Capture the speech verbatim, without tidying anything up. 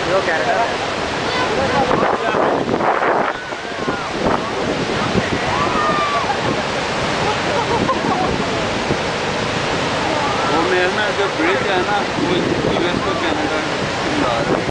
वो कैनेडा है। वो मेरा ना जो ब्रिज है ना वो यूएस को कनाडा से मिला रहा है।